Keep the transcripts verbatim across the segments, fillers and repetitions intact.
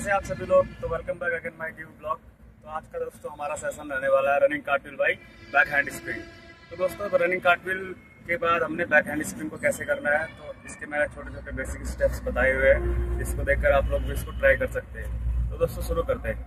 कैसे आप सभी लोग। तो welcome back again my new blog. तो आज का दोस्तों हमारा सेशन रहने वाला है running cartwheel by back hand spring. तो दोस्तों रनिंग कार्टविल के बाद हमने बैक हैंड स्प्रिंग को कैसे करना है, तो इसके मैंने छोटे छोटे बेसिक स्टेप्स बताए हुए हैं, जिसको देखकर आप लोग भी इसको ट्राई कर सकते हैं। तो दोस्तों शुरू करते हैं।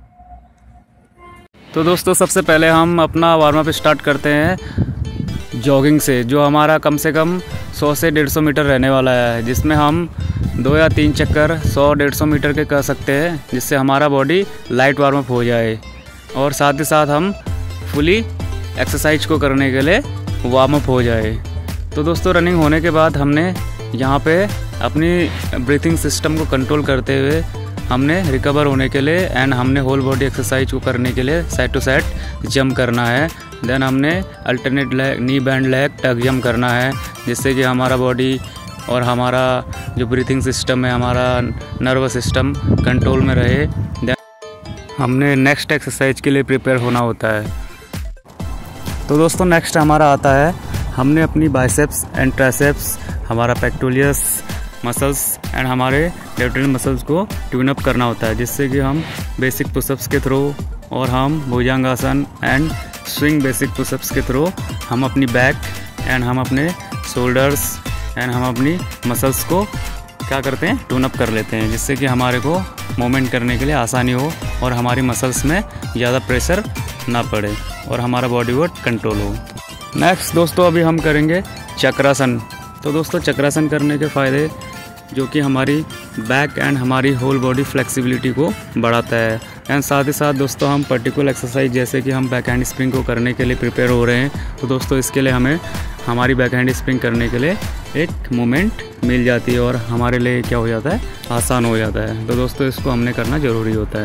तो दोस्तों सबसे पहले हम अपना वार्म अप स्टार्ट करते हैं जॉगिंग से, जो हमारा कम से कम सौ से डेढ़ सौ मीटर रहने वाला है, जिसमें हम दो या तीन चक्कर सौ डेढ़ सौ मीटर के कर सकते हैं, जिससे हमारा बॉडी लाइट वार्म अप हो जाए और साथ ही साथ हम फुली एक्सरसाइज को करने के लिए वार्म अप हो जाए। तो दोस्तों रनिंग होने के बाद हमने यहाँ पे अपनी ब्रीथिंग सिस्टम को कंट्रोल करते हुए हमने रिकवर होने के लिए एंड हमने होल बॉडी एक्सरसाइज को करने के लिए साइड टू साइड जंप करना है। देन हमने alternate leg, knee bend leg tuck jump करना है, जिससे कि हमारा बॉडी और हमारा जो ब्रीथिंग सिस्टम है, हमारा नर्वस सिस्टम कंट्रोल में रहे। देन हमने नेक्स्ट एक्सरसाइज के लिए प्रिपेयर होना होता है। तो दोस्तों नेक्स्ट हमारा आता है, हमने अपनी बाइसेप्स एंड ट्राइसेप्स, हमारा पेक्टोरियस मसल्स एंड हमारे लेटरल मसल्स को ट्यून अप करना होता है, जिससे कि हम बेसिक पुशअप्स के थ्रू और हम bhujangasana and swing basic pushups के थ्रू हम अपनी बैक एंड हम अपने शोल्डर्स एंड हम अपनी मसल्स को क्या करते हैं, ट्यून अप कर लेते हैं, जिससे कि हमारे को मूवमेंट करने के लिए आसानी हो और हमारी मसल्स में ज़्यादा प्रेशर ना पड़े और हमारा बॉडी वेट कंट्रोल हो। नेक्स्ट दोस्तों अभी हम करेंगे चक्रासन। तो दोस्तों चक्रासन करने के फ़ायदे जो कि हमारी बैक एंड हमारी होल बॉडी फ्लेक्सिबिलिटी को बढ़ाता है एंड साथ ही साथ दोस्तों हम पर्टिकुलर एक्सरसाइज जैसे कि हम बैक हैंड स्प्रिंग को करने के लिए प्रिपेयर हो रहे हैं, तो दोस्तों इसके लिए हमें हमारी बैक हैंड स्प्रिंग करने के लिए एक मोमेंट मिल जाती है और हमारे लिए क्या हो जाता है, आसान हो जाता है। तो दोस्तों इसको हमने करना ज़रूरी होता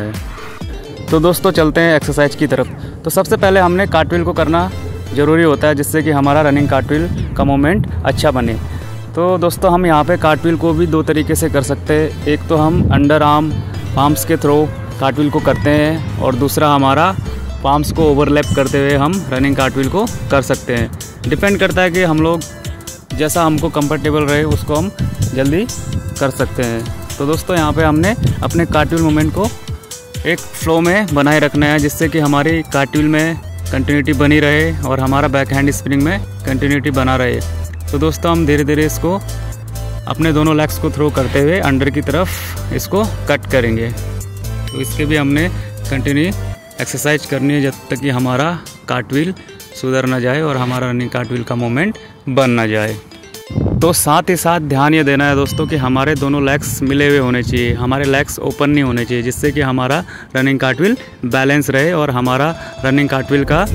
है। तो दोस्तों चलते हैं एक्सरसाइज की तरफ। तो सबसे पहले हमने कार्टविल को करना ज़रूरी होता है, जिससे कि हमारा रनिंग कार्टविल का मोमेंट अच्छा बने। तो दोस्तों हम यहाँ पे कार्टविल को भी दो तरीके से कर सकते हैं। एक तो हम अंडर आर्म पाम्स के थ्रू कार्टविल को करते हैं और दूसरा हमारा पाम्स को ओवरलैप करते हुए हम रनिंग कार्टविल को कर सकते हैं। डिपेंड करता है कि हम लोग जैसा हमको कंफर्टेबल रहे उसको हम जल्दी कर सकते हैं। तो दोस्तों यहाँ पे हमने अपने कार्टविल मोमेंट को एक फ्लो में बनाए रखना है, जिससे कि हमारी कार्टविल में कंटिन्यूटी बनी रहे और हमारा बैक हैंड स्प्रिंग में कंटिन्यूटी बना रहे। तो दोस्तों हम धीरे धीरे इसको अपने दोनों लेग्स को थ्रो करते हुए अंडर की तरफ इसको कट करेंगे। तो इसके भी हमने कंटिन्यू एक्सरसाइज करनी है जब तक कि हमारा कार्टविल सुधर ना जाए और हमारा रनिंग कार्टविल का मोमेंट बन ना जाए। तो साथ ही साथ ध्यान ये देना है दोस्तों कि हमारे दोनों लेग्स मिले हुए होने चाहिए, हमारे लेग्स ओपन नहीं होने चाहिए, जिससे कि हमारा रनिंग कार्टविल बैलेंस रहे और हमारा रनिंग कार्टविल का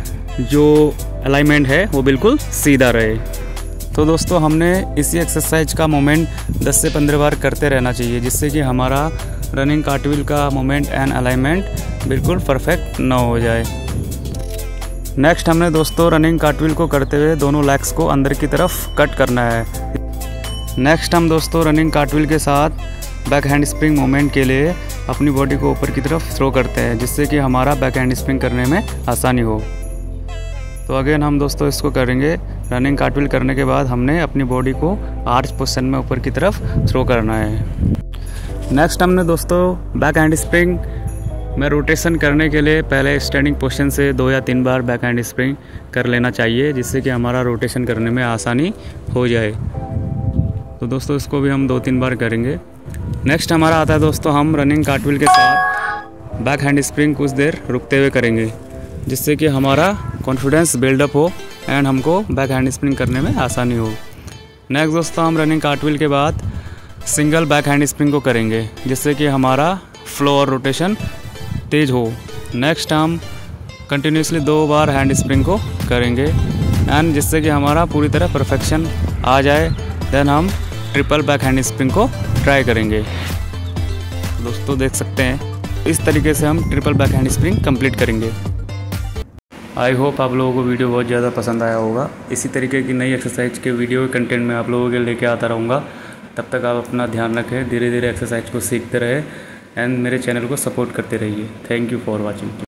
जो अलाइनमेंट है वो बिल्कुल सीधा रहे। तो दोस्तों हमने इसी एक्सरसाइज का मोमेंट दस से पंद्रह बार करते रहना चाहिए, जिससे कि हमारा रनिंग कार्टविल का मोमेंट एंड अलाइनमेंट बिल्कुल परफेक्ट ना हो जाए। नेक्स्ट हमने दोस्तों रनिंग कार्टविल को करते हुए दोनों लेग्स को अंदर की तरफ कट करना है। नेक्स्ट हम दोस्तों रनिंग कार्टविल के साथ बैक हैंड स्प्रिंग मोमेंट के लिए अपनी बॉडी को ऊपर की तरफ थ्रो करते हैं, जिससे कि हमारा बैक हैंड स्प्रिंग करने में आसानी हो। तो अगेन हम दोस्तों इसको करेंगे। रनिंग कार्टविल करने के बाद हमने अपनी बॉडी को आर्च पोजीशन में ऊपर की तरफ थ्रो करना है। नेक्स्ट हमने दोस्तों बैक हैंड स्प्रिंग में रोटेशन करने के लिए पहले स्टैंडिंग पोजीशन से दो या तीन बार बैक हैंड स्प्रिंग कर लेना चाहिए, जिससे कि हमारा रोटेशन करने में आसानी हो जाए। तो दोस्तों इसको भी हम दो तीन बार करेंगे। नेक्स्ट हमारा आता है दोस्तों, हम रनिंग कार्टविल के साथ बैक हैंड स्प्रिंग कुछ देर रुकते हुए करेंगे, जिससे कि हमारा कॉन्फिडेंस बिल्डअप हो एंड हमको बैक हैंड स्प्रिंग करने में आसानी हो। नेक्स्ट दोस्तों हम रनिंग कार्टविल के बाद सिंगल बैक हैंड स्प्रिंग को करेंगे, जिससे कि हमारा फ्लो और रोटेशन तेज हो। नेक्स्ट हम कंटिन्यूसली दो बार हैंड स्प्रिंग को करेंगे एंड जिससे कि हमारा पूरी तरह परफेक्शन आ जाए। देन हम ट्रिपल बैक हैंड स्प्रिंग को ट्राई करेंगे। दोस्तों देख सकते हैं इस तरीके से हम triple back hand spring complete करेंगे। आई होप आप लोगों को वीडियो बहुत ज़्यादा पसंद आया होगा। इसी तरीके की नई एक्सरसाइज के वीडियो कंटेंट में आप लोगों के लेके आता रहूँगा। तब तक आप अपना ध्यान रखें, धीरे धीरे एक्सरसाइज को सीखते रहे एंड मेरे चैनल को सपोर्ट करते रहिए। Thank you for watching.